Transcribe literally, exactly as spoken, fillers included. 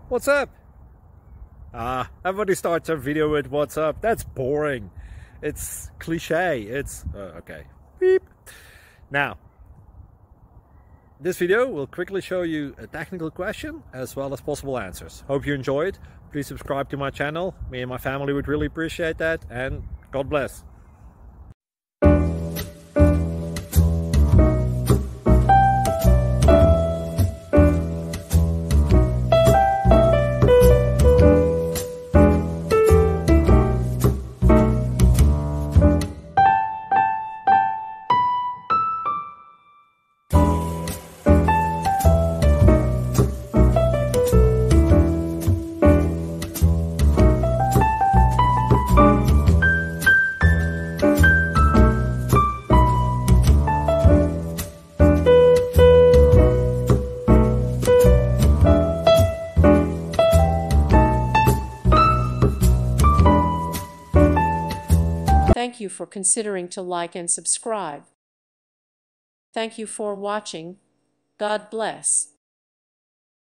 What's up? Ah, everybody starts their video with what's up. That's boring. It's cliche. It's uh, okay. Beep. Now, this video will quickly show you a technical question as well as possible answers. Hope you enjoyed. Please subscribe to my channel. Me and my family would really appreciate that, and God bless. Thank you for considering to like and subscribe. Thank you for watching. God bless.